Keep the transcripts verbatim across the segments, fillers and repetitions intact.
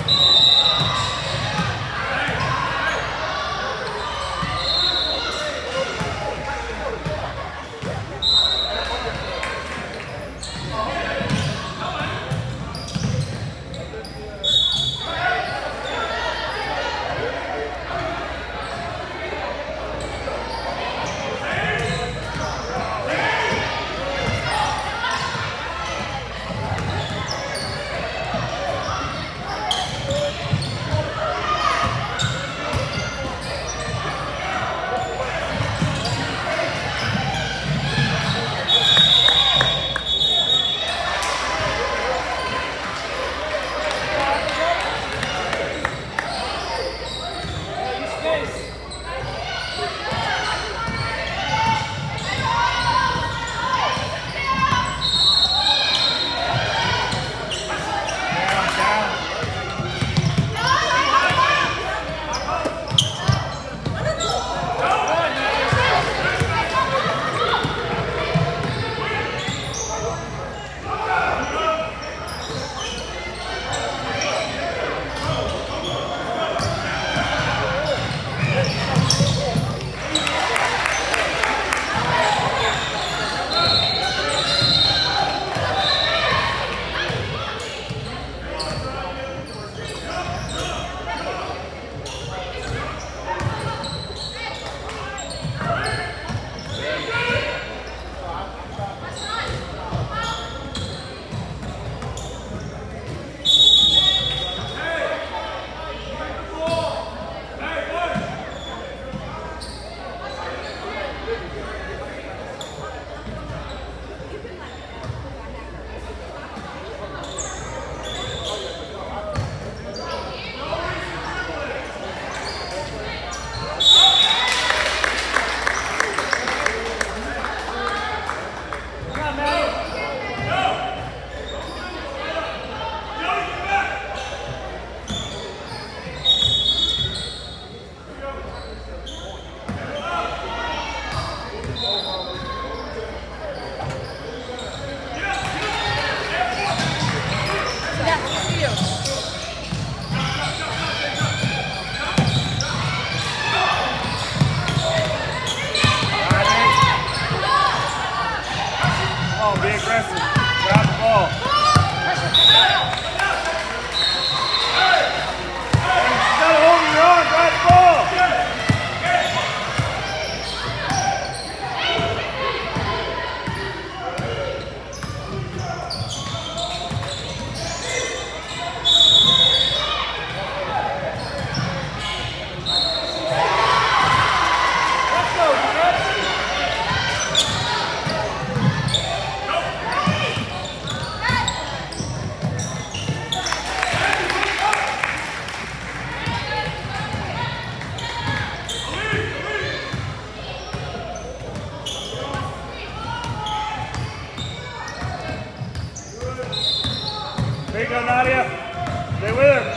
There you go, Nadia. Stay with her.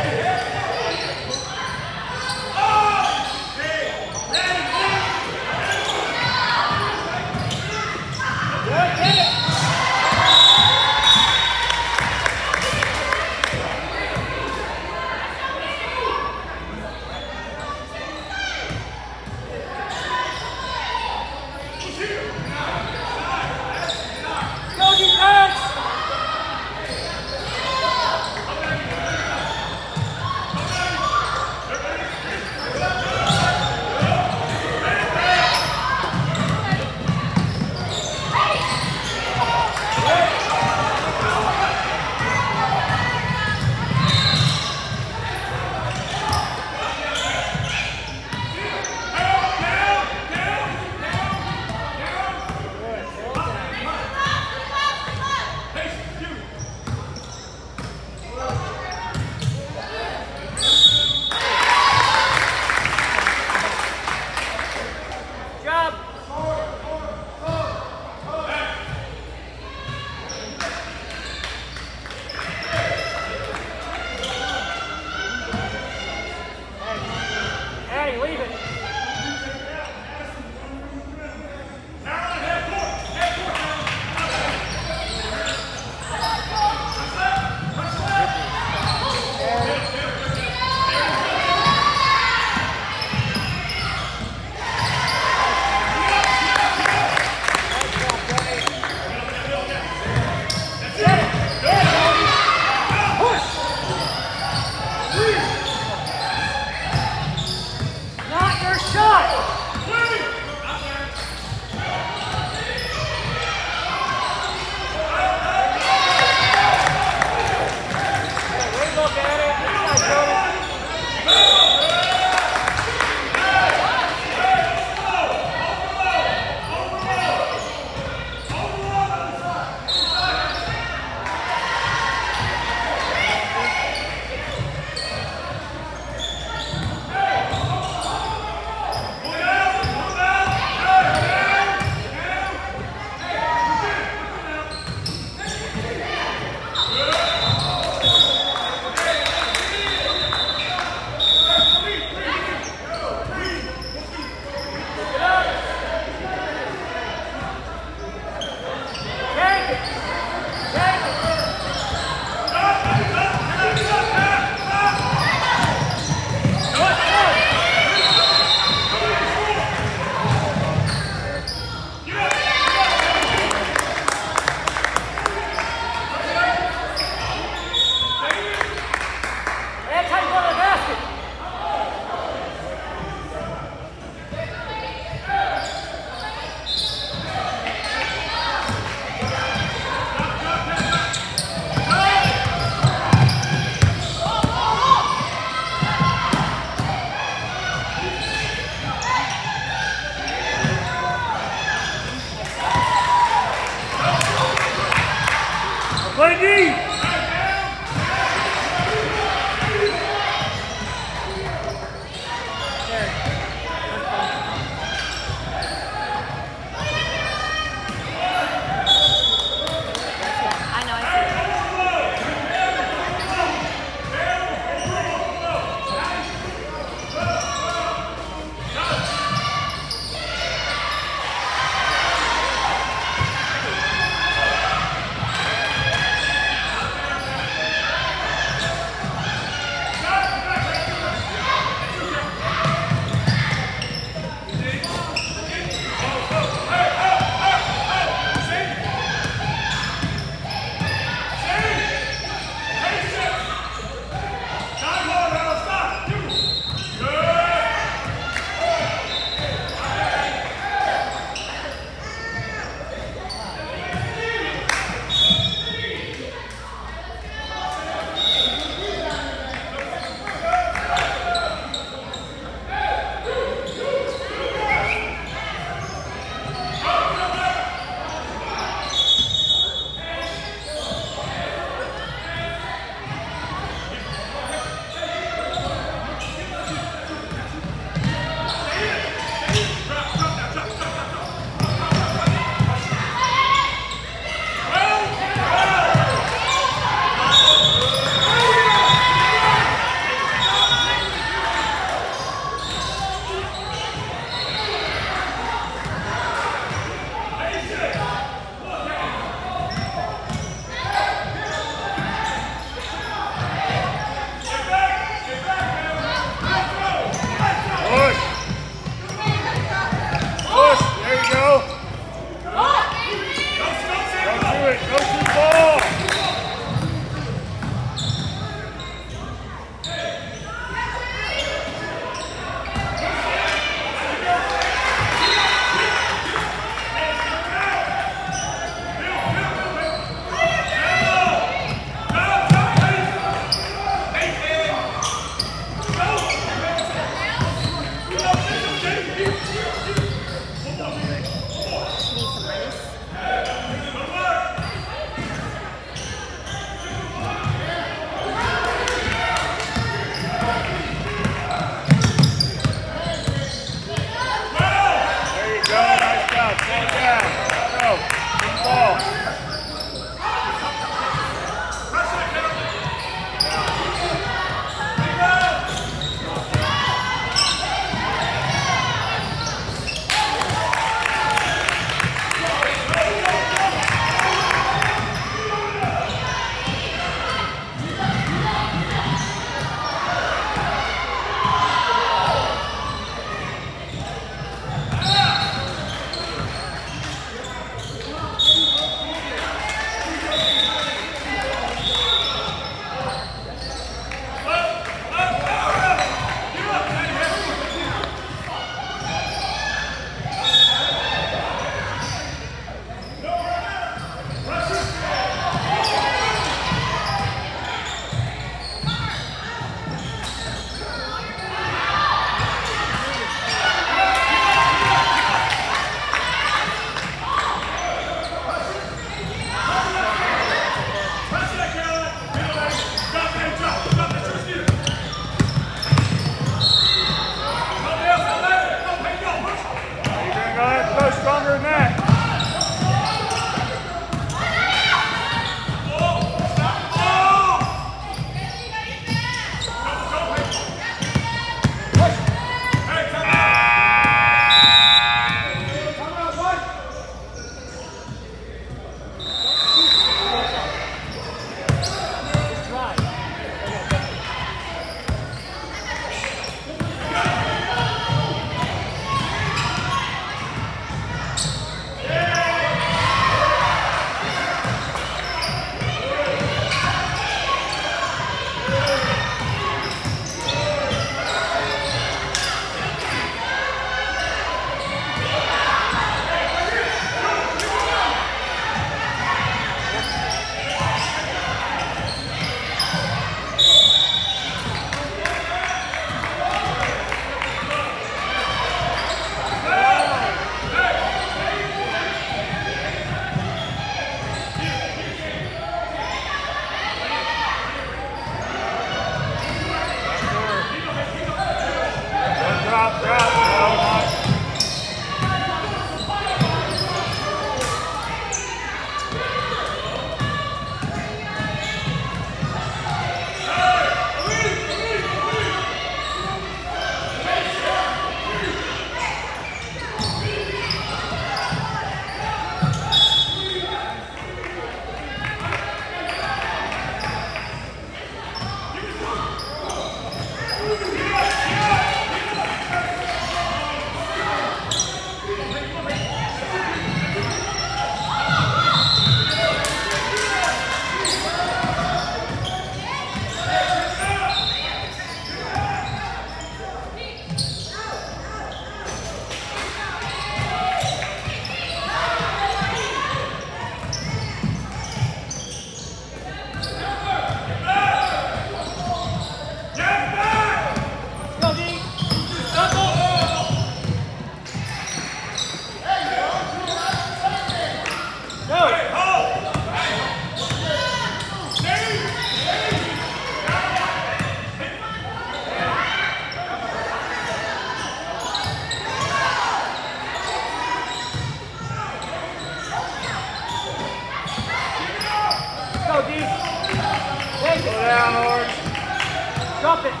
Drop it.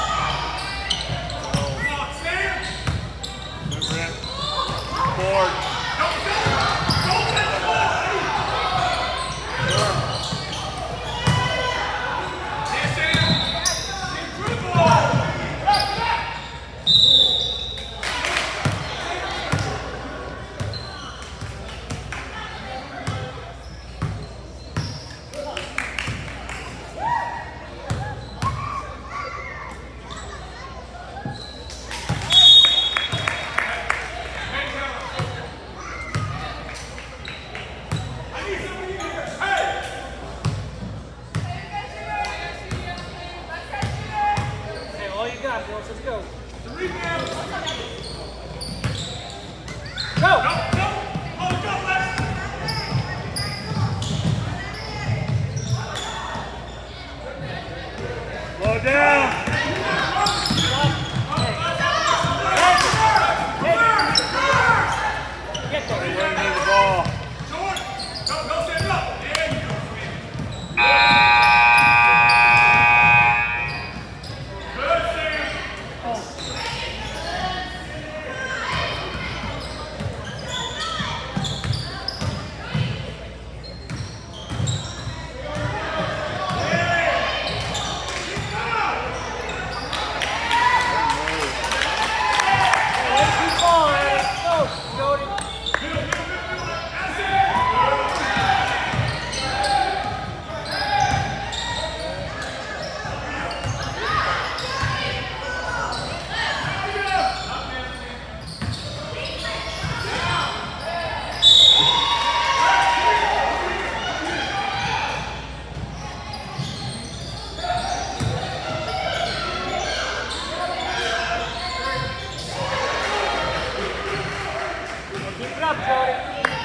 Board. Let's go. Go! Go! Go! Oh, go, Lex! Slow down! Get there. Where you need the ball. Go, go, stand up! There you go. Up, Jody.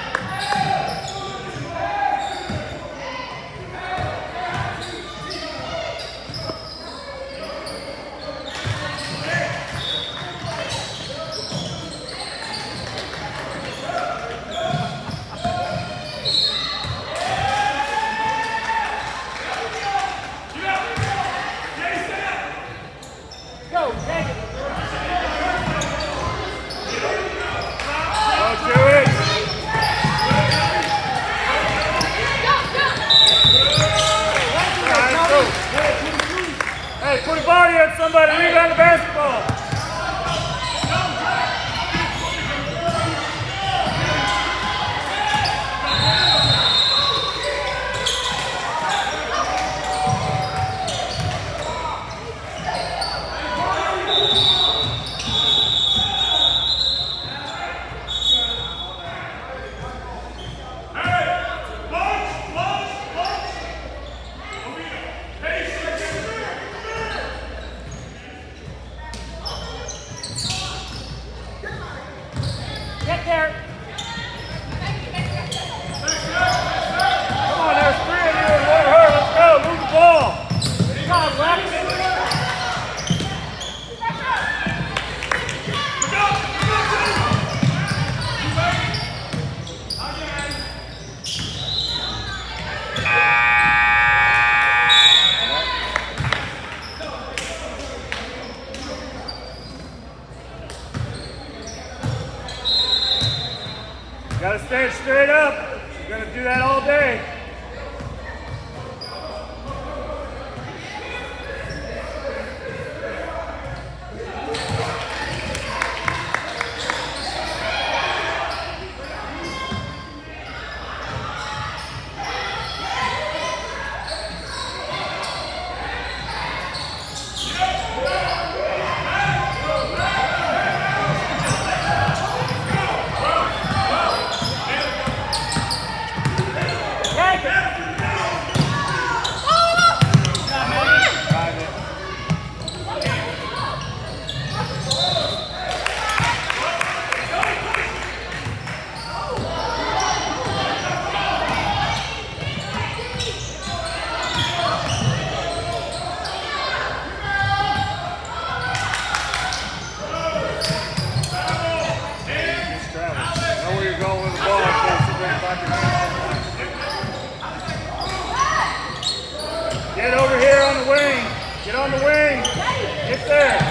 Go, take it. Don't do it! Hey, put a body on somebody, rebound the basketball! Get there. Come on, there's three of you and one her. Let's go, move the ball! Come on, Lex. You gotta stand straight up. You're gonna do that all day. Get Get there.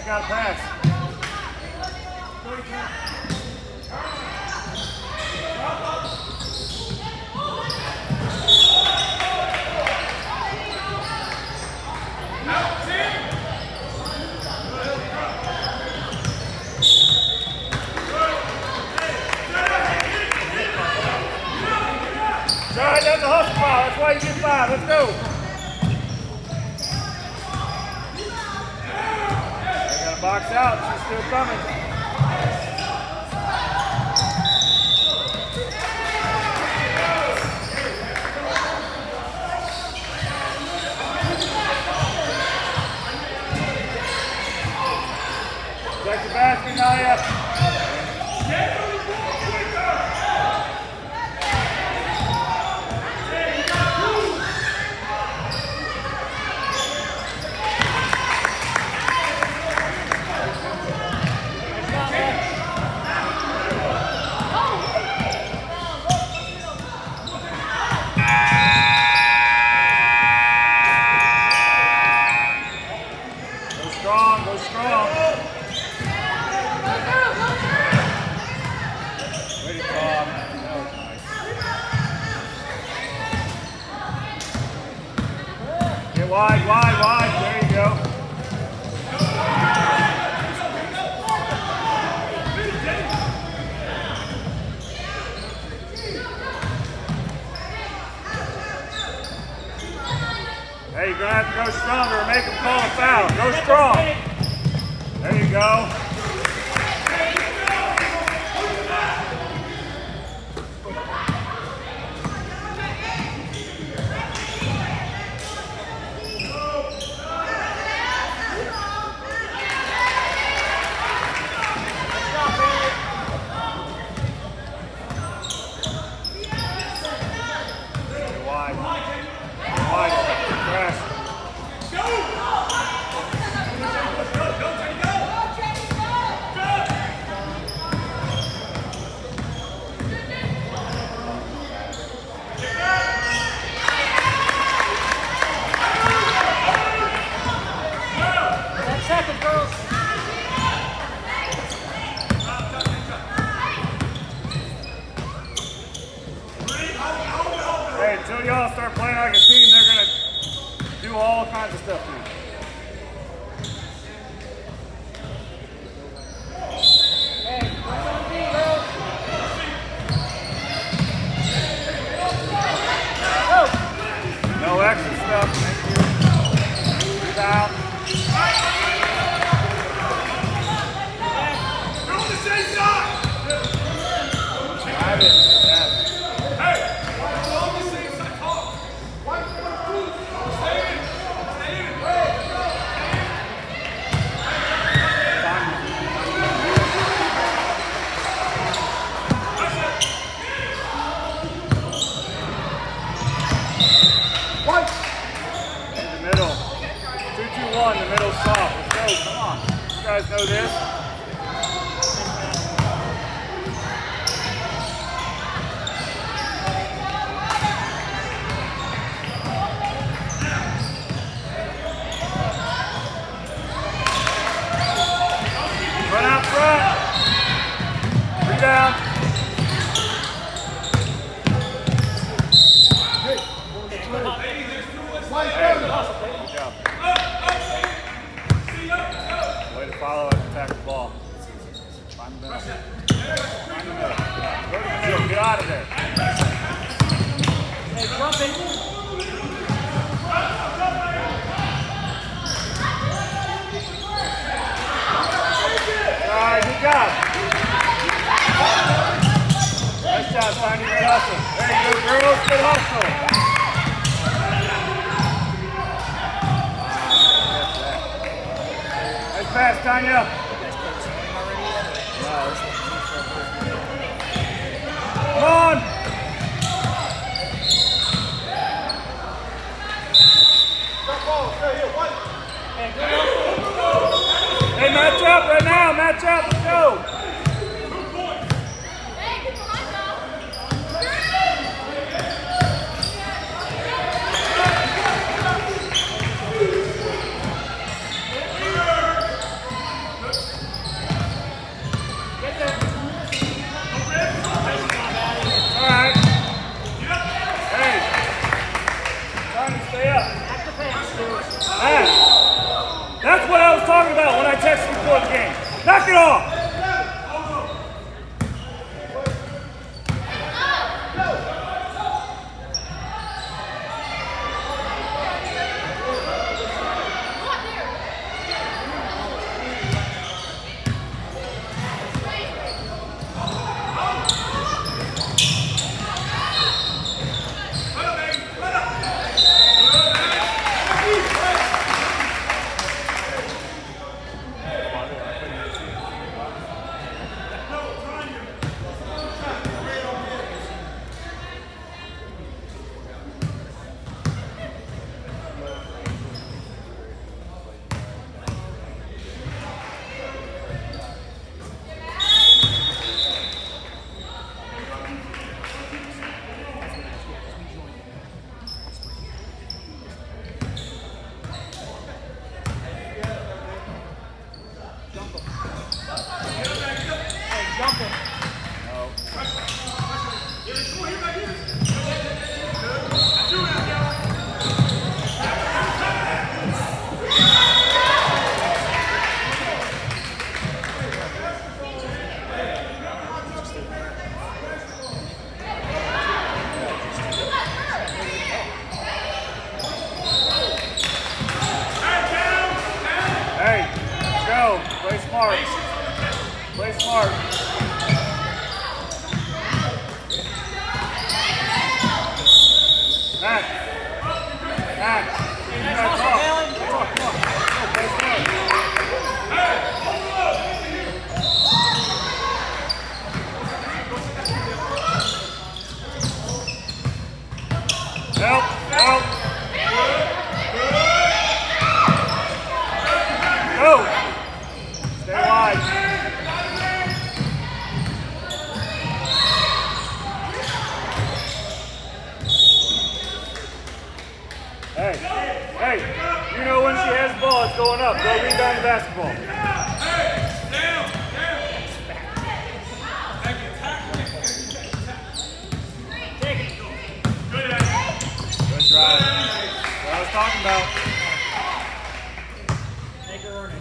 got to pass. Sorry, that's a hustle foul. That's why you get five. Let's go. They're going to box out. She's still coming. Check the basket, Naya. Wide, wide, wide. There you go. Hey, you're going to have to go stronger and make them call a foul. Go strong. There you go. Until y'all start playing like a team, they're going to do all kinds of stuff to you. Hey, what's on D, girls? No extra stuff. Thank you. Down. You're on the same side! Drive it. Yeah. Hey! We're on the same side. Talk! Stay in! Stay in! What? In the middle. two two one, the middle's soft. Let's go. Come on. You guys know this. Run out front. Three down. Hey, good job. Way to follow and attack the ball. Find the middle. Find the middle. Go to the middle. Get out of there. Hey, jump in. All right, good job. Nice job, finding good hustle. There you go, girls. Good hustle. Nice pass, Tanya. Come on. Hey, match up right now. Match up. Let's go. Back it off! Play smart. Play smart. Matt. Matt. You gotta talk. Talk, come on. Go, play smart. Help, help. Go. Stay wide. Hey, hey, you know when she has the ball, it's going up. Go rebound the basketball. Good drive. That's what I was talking about. Make her earn it.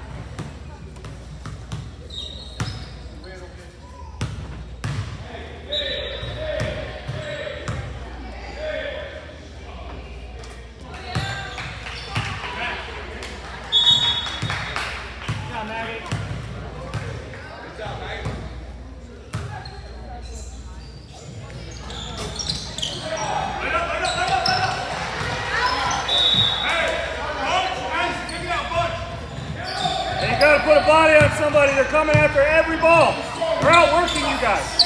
You gotta put a body on somebody. They're coming after every ball. They're outworking you guys.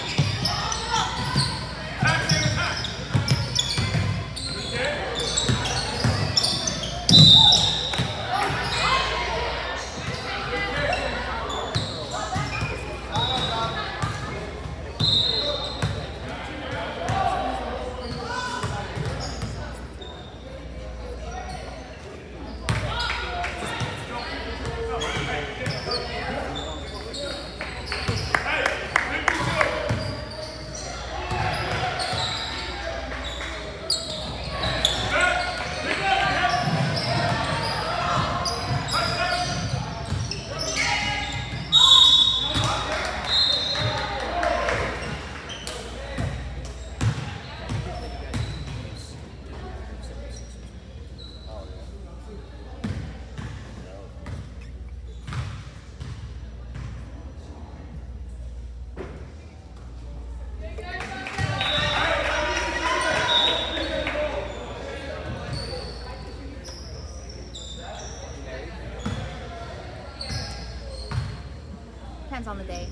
Depends on the day.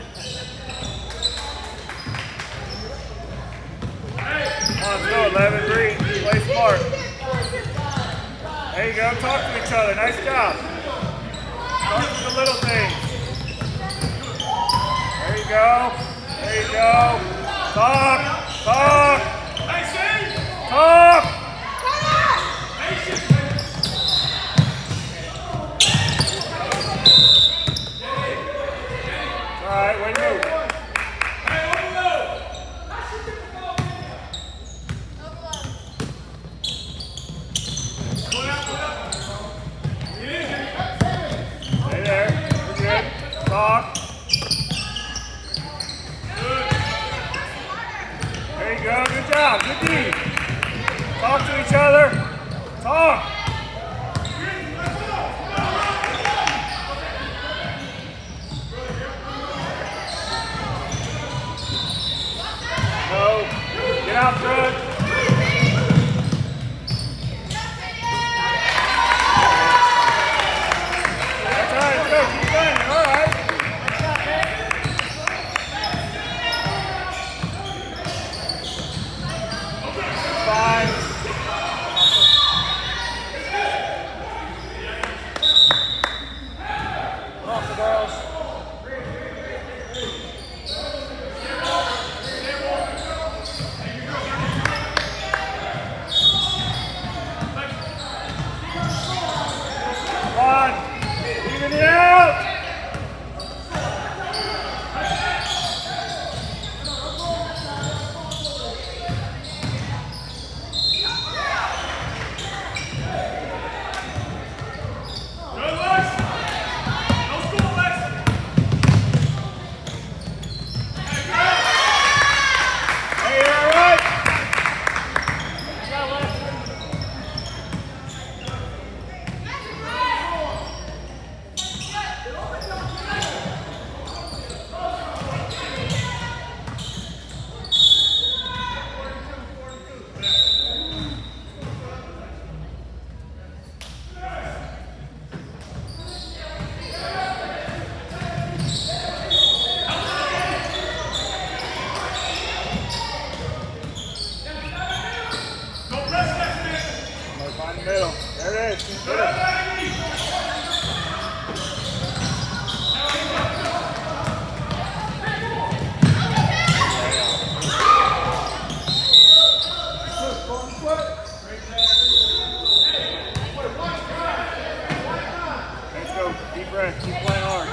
Let's go, eleven three. Play smart. There you go. Talk to each other. Nice job. Talk to the little things. There you go. There you go. Talk. Talk. Talk. All right, way to move. Stay there. We're good. talk. There you go, good job, good D. Talk to each other. Talk. No. Get out front. That's all right, go. Keep running. All right. Five. Off the girls. Come on. Even it out. Find the middle. There it is. Hit it. Let's go. Deep breath. Keep playing hard.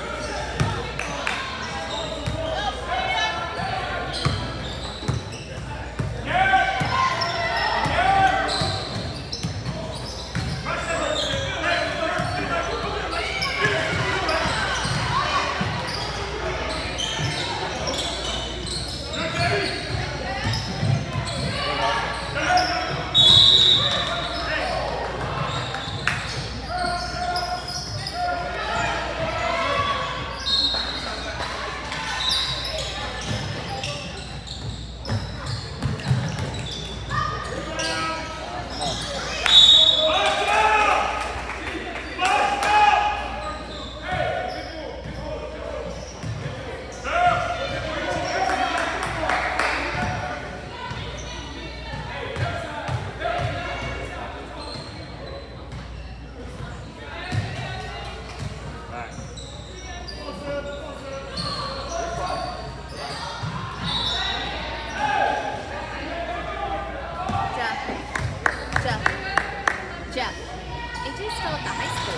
Jeff, A J's still at the high school.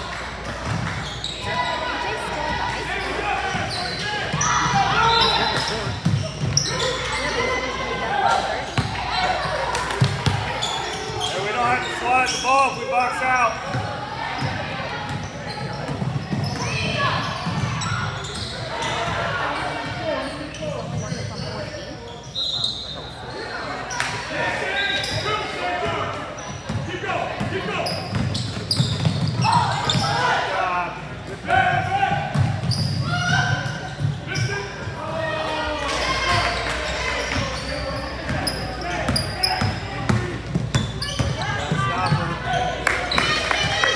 A J's still at the high school. Yeah, but he said he's going to be done at twelve thirty. Hey, we don't have to slide the ball if we box out. Stop her.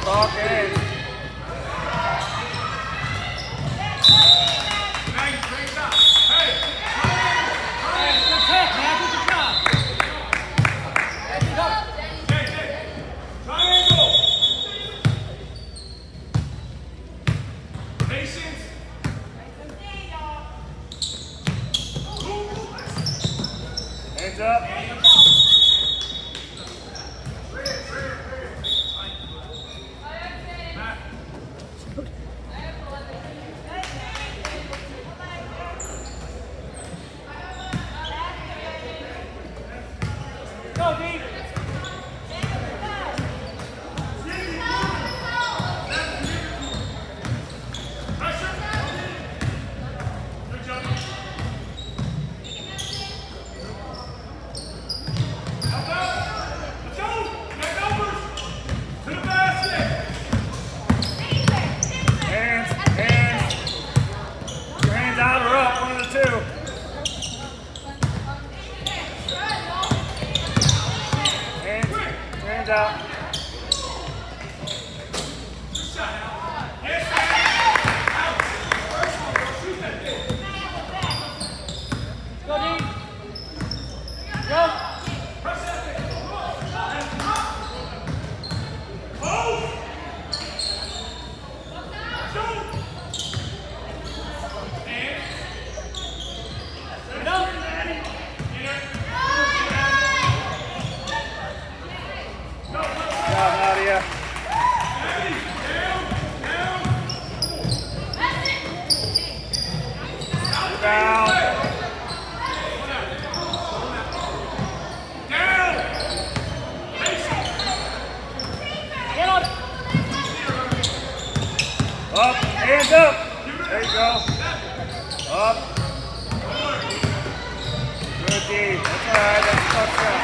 Talk in. Hands up. Go, D. Out. Go, D. Go. Nadia. Down. Get on. Up, hands up. There you go. Up. Good D. That's all right. That's a touchdown.